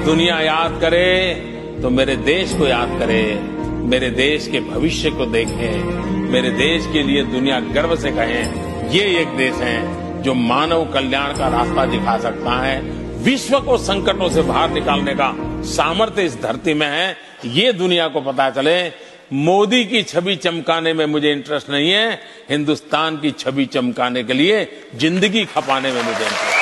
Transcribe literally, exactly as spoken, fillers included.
दुनिया याद करे तो मेरे देश को याद करे, मेरे देश के भविष्य को देखें, मेरे देश के लिए दुनिया गर्व से कहें ये एक देश है जो मानव कल्याण का रास्ता दिखा सकता है, विश्व को संकटों से बाहर निकालने का सामर्थ्य इस धरती में है, ये दुनिया को पता चले। मोदी की छवि चमकाने में मुझे इंटरेस्ट नहीं है, हिंदुस्तान की छवि चमकाने के लिए जिंदगी खपाने में मुझे इंटरेस्ट है।